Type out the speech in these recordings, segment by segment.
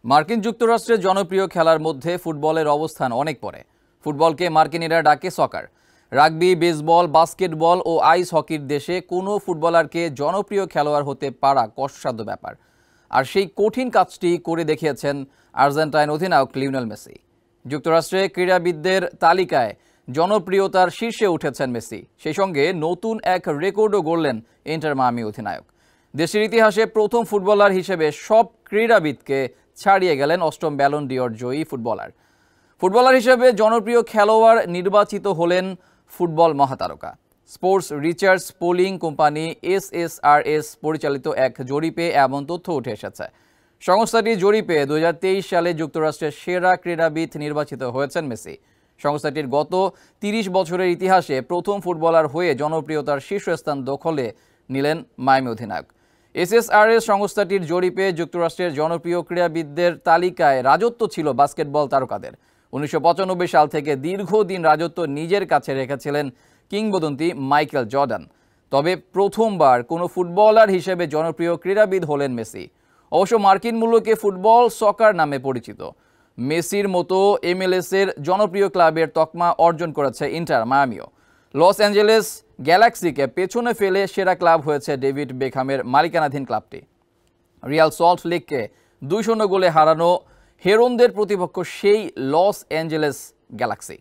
মার্কিন যুক্তরাষ্ট্রের জনপ্রিয় খেলার মধ্যে ফুটবলের অবস্থান অনেক পরে। ফুটবলকে মার্কিনিরা ডাকে সকার। রাগবি, বেসবল, বাস্কেটবল ও আইস হকির দেশে কোনো ফুটবলারকে জনপ্রিয় খেলোয়াড় হতে পারা কষ্টসাধ্য ব্যাপার। আর সেই কঠিন কাজটি করে দেখিয়েছেন আর্জেন্টাইন অধিনায়ক লিওনেল মেসি। যুক্তরাষ্ট্রে ক্রীড়াবিদদের তালিকায় জনপ্রিয়তার শীর্ষে উঠেছেন মেসি। সেই সঙ্গে নতুন এক রেকর্ডও গড়লেন ইন্টার মায়ামি অধিনায়ক। দেশের ইতিহাসে প্রথম ফুটবলার হিসেবে সব ক্রীড়াবিদকে ছাড়িয়ে গেলেন অষ্টম ব্যালন ডিওর জয়ী ফুটবলার হিসেবে জনপ্রিয় খেলোয়াড় নির্বাচিত হলেন ফুটবল মহাতারকা। Sports research polling company SSRS পরিচালিত এক জরিপে এমন তথ্য উঠে এসেছে। সংস্থাটির জরিপে 2023 সালে যুক্তরাষ্ট্রের সেরা ক্রীড়াবিদ নির্বাচিত হয়েছেন মেসি। সংস্থাটির গত 30 বছরের ইতিহাসে প্রথম ফুটবলার হয়ে জনপ্রিয়তার শীর্ষস্থান দখলে নিলেন মায়ামি অধিনায়ক। SSRS সংস্থাটির জরিপে যুক্তরাষ্ট্রের জনপ্রিয় ক্রীড়াবিদদের তালিকায় রাজত্ব ছিল বাস্কেটবল তারকাদের। 1995 সাল থেকে দীর্ঘদিন রাজত্ব নিজের কাছে রেখেছিলেন কিংবদন্তি মাইকেল জর্ডান। তবে প্রথমবার কোনো ফুটবলার হিসেবে জনপ্রিয় ক্রীড়াবিদ হলেন মেসি। অবশ্য মার্কিন মূল্যকে ফুটবল সকার নামে পরিচিত। মেসির মতো MLS-এর জনপ্রিয় ক্লাবের তকমা অর্জন করেছে ইন্টার মায়ামিও। লস অ্যাঞ্জেলেস গ্যালাক্সিকে পেছনে ফেলে সেরা ক্লাব হয়েছে ডেভিড বেকহামের মালিকানাধীন ক্লাবটি। রিয়াল সল্ট লেককে 2-0 গোলে হারানো হেরনদের প্রতিপক্ষ সেই লস অ্যাঞ্জেলেস গ্যালাক্সি।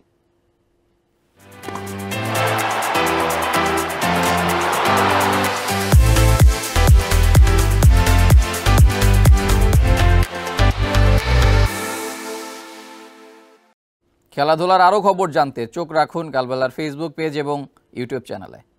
খেলাধুলার আরও খবর জানতে চোখ রাখুন কালবেলার ফেসবুক পেজ এবং ইউটিউব চ্যানেলে।